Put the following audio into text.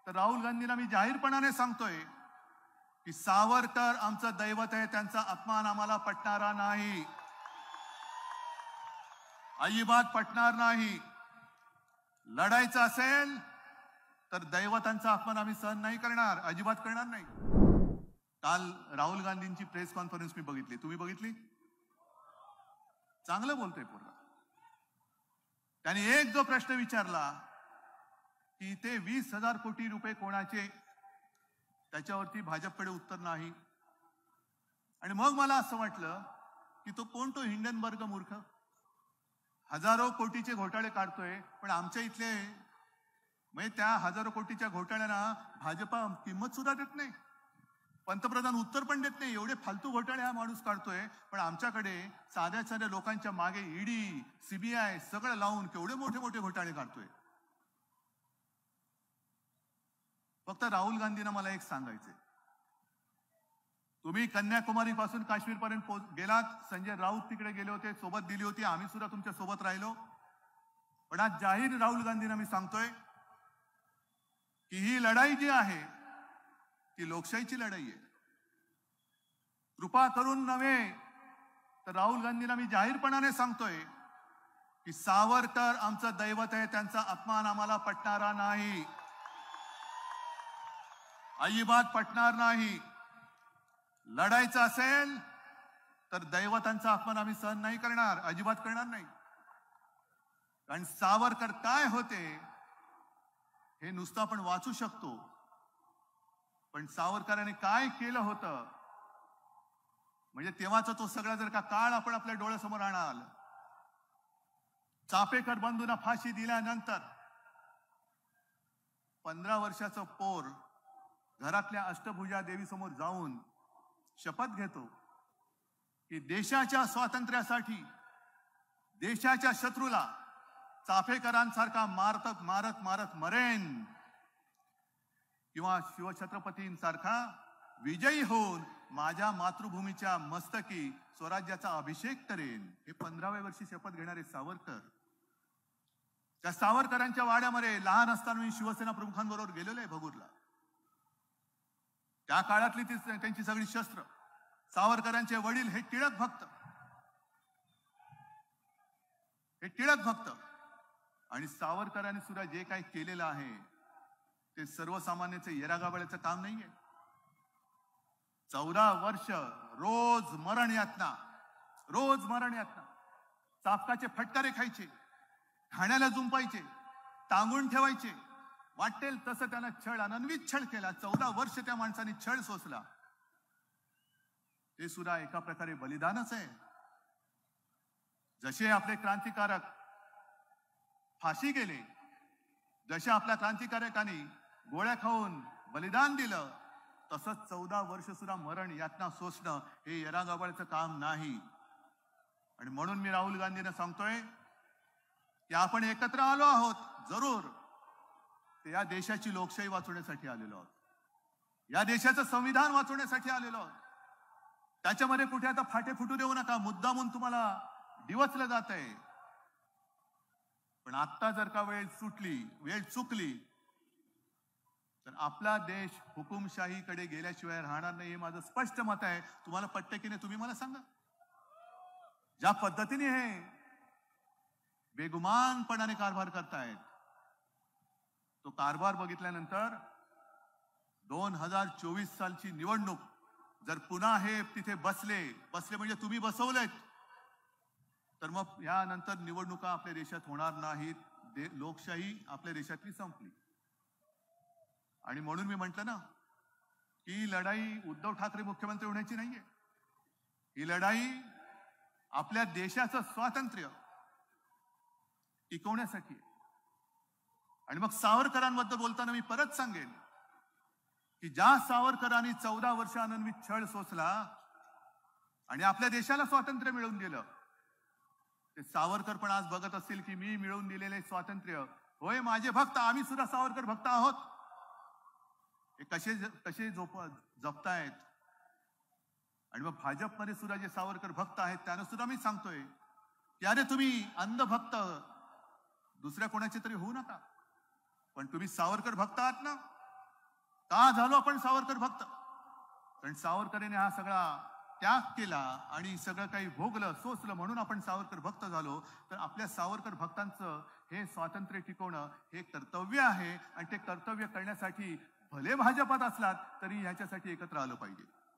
तर राहुल गांधींना मी जाहीरपणाने सांगतोय की सावरकर आमचं दैवत आहे, त्यांचा अपमान आम्हाला पटणारा नाही, अजिबात पटणार नाही. लढायचं असेल तर दैवतांचा अपमान आम्ही सहन नाही करणार, अजिबात करणार नाही. काल राहुल गांधींची प्रेस कॉन्फरन्स मी बघितली, तुम्ही बघितली? चांगलं बोलतोय पोरगा. त्यांनी एक जो प्रश्न विचारला की ते 20,000 कोटी रुपये कोणाचे, त्याच्यावरती भाजपकडे उत्तर नाही. आणि मग मला असं वाटलं की तो कोण, तो हिंडनबर्ग मूर्ख हजारो कोटीचे घोटाळे काढतोय, पण आमच्या इथले म्हणजे त्या हजारो कोटीच्या घोटाळ्यांना भाजपा किंमत सुद्धा देत नाही, पंतप्रधान उत्तर पण देत नाही. एवढे फालतू घोटाळे हा माणूस काढतोय, पण आमच्याकडे साध्या साध्या लोकांच्या मागे ईडी, सीबीआय सगळं लावून केवढे मोठे मोठे घोटाळे काढतोय. फक्त राहुल गांधींना मला एक सांगायचंय, तुम्ही कन्याकुमारी पासून काश्मीर पर्यंत गेलात, संजय राऊत तिकडे गेले होते, सोबत दिली होती, आम्ही सुद्धा तुमच्या सोबत राहिलो. पण आज जाहीर राहुल गांधींना मी सांगतोय की ही लढाई जी आहे ती लोकशाहीची लढाई आहे. कृपा करून नव्हे तर राहुल गांधींना मी जाहीरपणाने सांगतोय की सावरकर आमचं दैवत आहे, त्यांचा अपमान आम्हाला पटणारा नाही, अजिबात पटणार नाही. लढायचं असेल तर दैवतांचा अपमान आम्ही सहन नाही करणार, अजिबात करणार नाही. कारण सावरकर काय होते हे नुसतं आपण वाचू शकतो, पण सावरकरांनी काय केलं होतं म्हणजे तेव्हाचा तो सगळा जर का काळ आपण आपल्या डोळ्यासमोर आणाल. चाफेकर बंधूंना फाशी दिल्यानंतर 15 वर्षाचं पोर घरातल्या अष्टभुजा देवी समोर जाऊन शपथ घेतो की देशाच्या स्वातंत्र्यासाठी देशाच्या शत्रूला चाफेकरांसारखा मारत मारत मारत मरेन किंवा शिवछत्रपतींसारखा विजयी होऊन माझ्या मातृभूमीच्या मस्तकी स्वराज्याचा अभिषेक करेन. हे 15व्या वर्षी शपथ घेणारे सावरकर. त्या सावरकरांच्या वाड्यामध्ये लहान असताना मी शिवसेना प्रमुखांबरोबर गेलेलो आहे भगूरला. त्या काळातली त्यांची सगळी शस्त्र, सावरकरांचे वडील हे टिळक भक्त, आणि सावरकरांनी सुद्धा जे काही केलेलं आहे ते सर्वसामान्याचे येरागाबळ्याचं काम नाहीये. 14 वर्ष रोज मरण यातना, चापकाचे फटकारे खायचे, खाण्याला जुंपायचे, टांगून ठेवायचे, वाटेल तसं त्यानं छळ, अनन्वित छळ केला. 14 वर्ष त्या माणसाने छळ सोसला. ते सुद्धा एका प्रकारे बलिदानच आहे. जसे आपले क्रांतिकारक फाशी गेले, जसे आपल्या क्रांतिकारकांनी गोळ्या खाऊन बलिदान दिलं, तसंच 14 वर्ष सुद्धा मरण यातना सोसणं हे येरागाबाळचं काम नाही. आणि म्हणून मी राहुल गांधींना सांगतोय की आपण एकत्र आलो आहोत जरूर, ते या देशाची लोकशाही वाचवण्यासाठी आलेलो आहोत, या देशाचं संविधान वाचवण्यासाठी आलेलो आहोत. त्याच्यामध्ये कुठे आता फाटे फुटू देऊ नका, मुद्दामून तुम्हाला डिवचलं जात आहे. पण आता जर का वेळ चुकली तर आपला देश हुकुमशाहीकडे गेल्याशिवाय राहणार नाही, हे माझं स्पष्ट मत आहे. तुम्हाला पटतं की नाही तुम्ही मला सांगा. ज्या पद्धतीने हे बेगुमानपणाने कारभार करतायत, तो कारभार बघितल्यानंतर 2024 सालची निवडणूक जर पुन्हा हे तिथे बसले म्हणजे तुम्ही बसवलेत, तर मग यानंतर निवडणुका आपल्या देशात होणार नाहीत. लोकशाही आपल्या देशातली संपली. आणि म्हणून मी म्हटलं ना की ही लढाई उद्धव ठाकरे मुख्यमंत्री होण्याची नाहीये. ही लढाई आपल्या देशाचं स्वातंत्र्य टिकवण्यासाठी आहे. आणि मग सावरकरांबद्दल बोलताना मी परत सांगेन की ज्या सावरकरांनी 14 वर्ष अनन्वित छळ सोसला आणि आपल्या देशाला स्वातंत्र्य मिळवून दिलं, ते सावरकर पण आज बघत असतील की मी मिळवून दिलेले स्वातंत्र्य, होय माझे भक्त, आम्ही सुद्धा सावरकर भक्त आहोत, हे कसे जपतायत. आणि मग भाजपमध्ये सुद्धा जे सावरकर भक्त आहेत त्यांना सुद्धा मी सांगतोय की अरे तुम्ही अंधभक्त दुसऱ्या कोणाचे तरी होऊ नका, पण तुम्ही सावरकर भक्त आहात ना, का झालो आपण सावरकर भक्त? कारण सावरकरांनी हा सगळा त्याग केला आणि सगळं काही भोगलं सोसलं म्हणून आपण सावरकर भक्त झालो. तर आपल्या सावरकर भक्तांचं हे स्वातंत्र्य टिकवणं हे कर्तव्य आहे आणि ते कर्तव्य करण्यासाठी भले भाजपात असलात तरी ह्याच्यासाठी एकत्र आलं पाहिजे.